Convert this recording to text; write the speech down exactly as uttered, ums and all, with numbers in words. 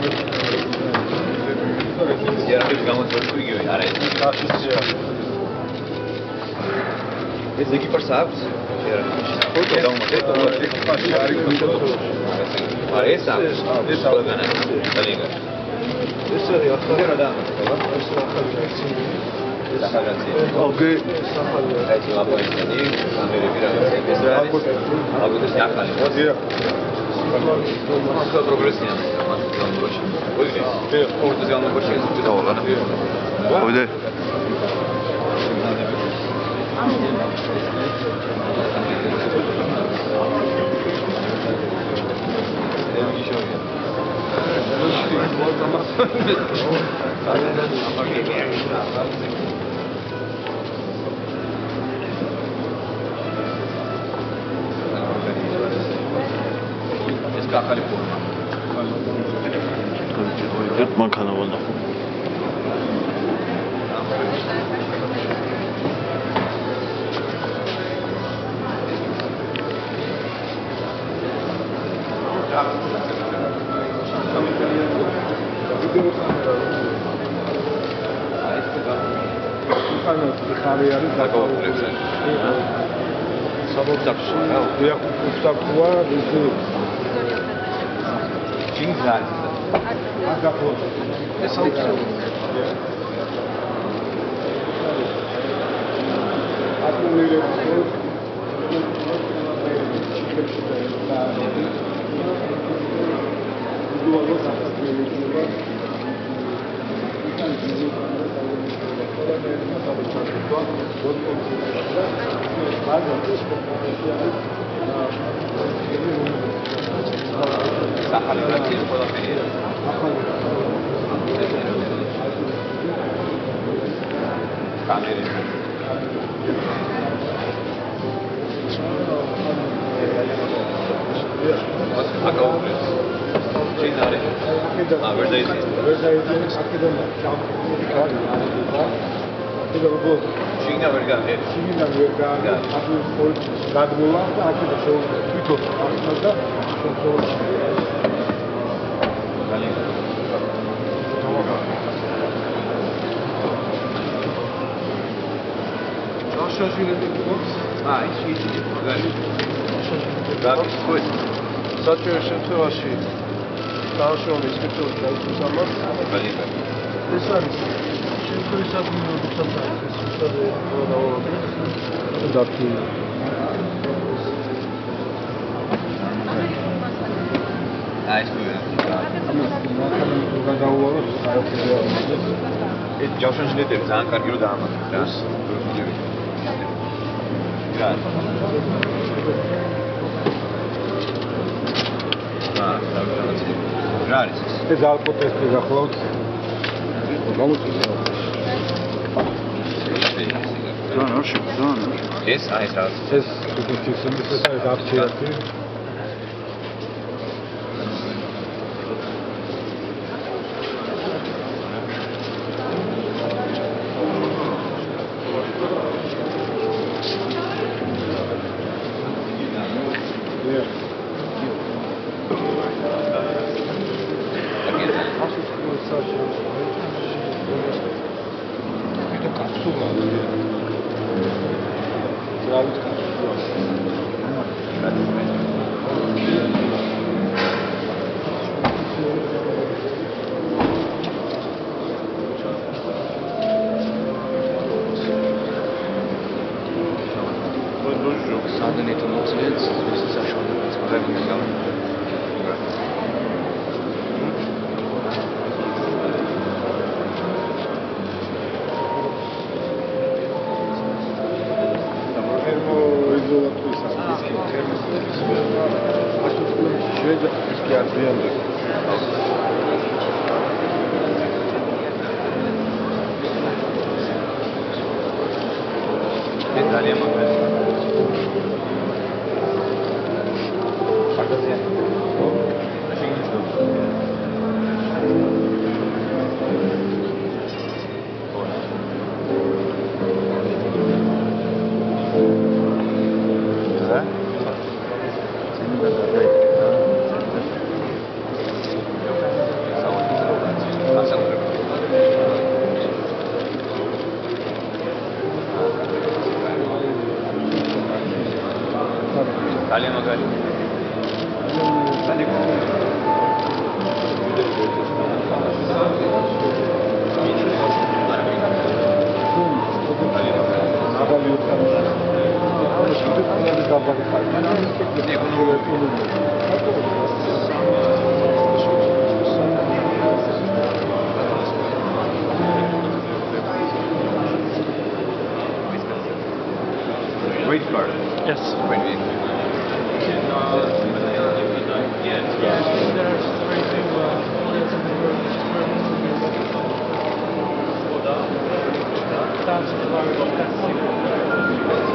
Yarın bir gamın sözü gibi yani. Esse aqui percebes? Foto, dá uma teta, uma teta, baixar e ah, esse sabe? Esse sabe, né? Tá ligado? Esse é o que era da. Esse é o que é que lá põe ali, a minha vira, esse é algo desse já cali. Pode ir. Só progressivo. Hoje, orta yanına başlayız. Bir daha olalım. Öyle. Yırtma kanalı. საჭირო შემთხვევაში დააშროლის სპეციალური დაისამას ეს არის შემთხვევისადმი როდესაც ეს უშუალო დავავარდეთ დათი აი ეს გულა ამას გადავუვაროთ საერთოდ ეს ჯავშანშნეტები ძალიან კარგი რომ დაამატეთ რა რა რა არის ეს? ეს ალკოტესტი გახლავთ. გამოწვია. ძალიან არში, ძალიან. ეს აი ეს რა? ეს თვითონ სიმბოლიზა ეს აფციაში. Wait card. Yes. Wait, wait. Thousand